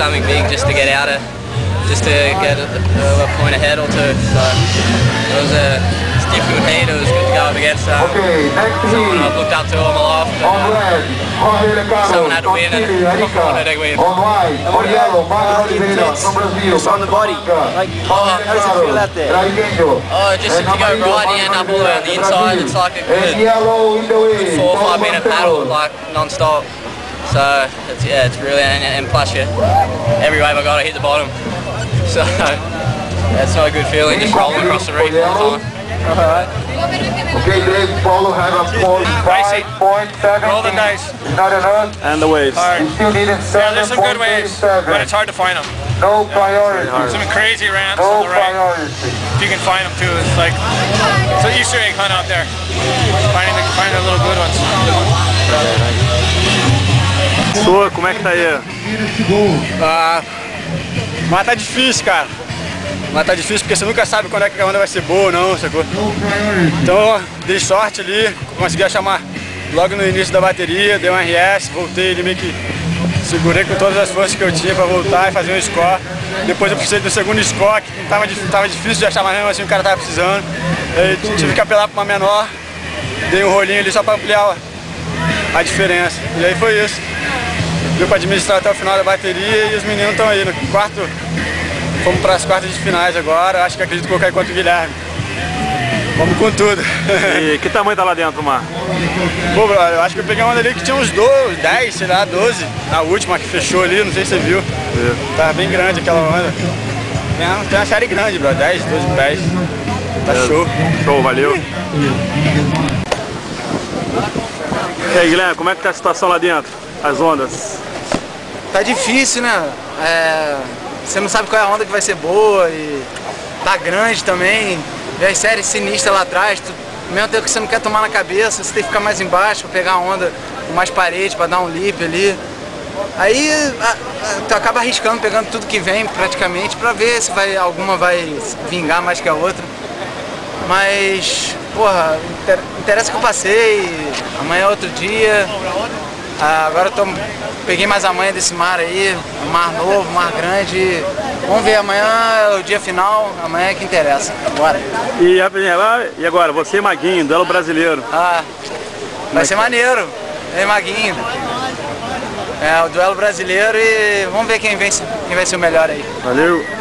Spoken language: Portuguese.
something big just to get out of, just to get a point ahead or two. So it was a difficult heat. It was good to go up against someone I've looked up to all my life. Someone had to win, and I wanted to win. Just on the body. Like, how does it feel out there? Just if you go right, you end up all around the inside. It's like a good 4 or 5 minute paddle, like non-stop. So it's really, and plus every wave I got, I hit the bottom. So that's not a good feeling, just rolling across the reef all the time. Alright. Okay, Dave, Paulo have a score 5.7. Roll the dice. Not enough. And the waves. Hard. You still need Yeah, there's some good waves, but it's hard to find them. No priority. Some crazy ramps No on the right. priority. If you can find them too, it's like it's an Easter egg hunt out there. Finding the little good ones. Sua, como é que tá aí? Mas tá difícil, cara. Mas tá difícil porque você nunca sabe quando é que a onda vai ser boa ou não, sacou? Então, dei sorte ali, consegui chamar logo no início da bateria, dei um RS, voltei ali meio que segurei com todas as forças que eu tinha pra voltar e fazer um score. Depois eu precisei do segundo score, que tava difícil de achar, mas mesmo assim o cara tava precisando. Aí tive que apelar pra uma menor, dei um rolinho ali só pra ampliar a diferença. E aí foi isso. Deu pra administrar até o final da bateria e os meninos estão aí no quarto. Fomos para as quartas de finais agora, acho que acredito que vou cair contra o Guilherme. Vamos com tudo. E que tamanho tá lá dentro, Mar? Pô, brother, eu acho que eu peguei uma onda ali que tinha uns 10, sei lá, 12. A última que fechou ali, não sei se você viu. Tava bem grande aquela onda. Tem uma série grande, bro, 10, 12 pés. Tá show. Show, valeu. E aí, Guilherme, como é que tá a situação lá dentro? As ondas? Tá difícil, né? Você não sabe qual é a onda que vai ser boa e tá grande também. Vê as séries sinistras lá atrás, mesmo tempo que você não quer tomar na cabeça, você tem que ficar mais embaixo pra pegar a onda com mais parede, pra dar um lip ali. Aí tu acaba arriscando, pegando tudo que vem praticamente pra ver se alguma vai vingar mais que a outra. Mas, porra, interessa que eu passei, amanhã é outro dia. Agora eu peguei mais a manha desse mar aí, um mar novo, um mar grande. Vamos ver, amanhã é o dia final, amanhã é que interessa. Bora. E agora, você e Maguinho, duelo brasileiro. Vai ser maneiro. Ei, Maguinho. O duelo brasileiro e vamos ver quem vai ser o melhor aí. Valeu.